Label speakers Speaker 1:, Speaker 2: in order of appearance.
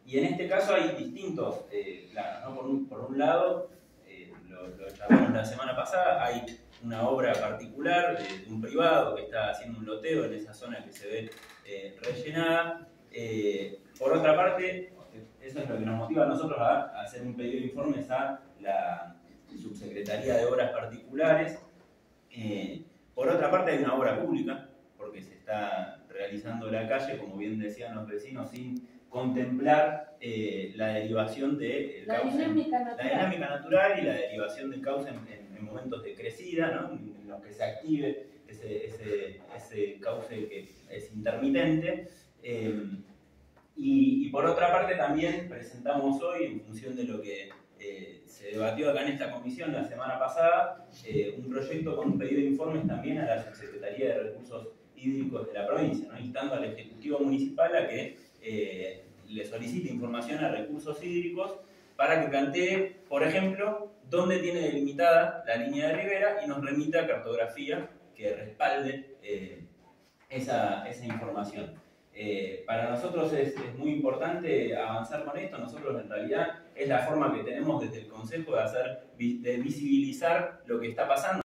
Speaker 1: Y en este caso hay distintos planos, ¿no? Por un lado, lo charlamos la semana pasada, hay una obra particular de un privado que está haciendo un loteo en esa zona que se ve rellenada. Por otra parte, eso es lo que nos motiva a nosotros a hacer un pedido de informes a la Subsecretaría de Obras Particulares. Por otra parte, hay una obra pública, porque se está realizando la calle, como bien decían los vecinos, sin contemplar la derivación de
Speaker 2: la dinámica
Speaker 1: natural y la derivación del cauce en momentos de crecida, ¿no? En los que se active ese cauce que es intermitente. Y por otra parte también presentamos hoy, en función de lo que se debatió acá en esta comisión la semana pasada, un proyecto con un pedido de informes también a la Subsecretaría de Recursos Hídricos de la provincia, ¿no? Instando al Ejecutivo Municipal a que le solicite información a Recursos Hídricos para que plantee, por ejemplo, dónde tiene delimitada la línea de ribera y nos remita cartografía que respalde esa información. Para nosotros es muy importante avanzar con esto. Nosotros en realidad es la forma que tenemos desde el Consejo de visibilizar lo que está pasando.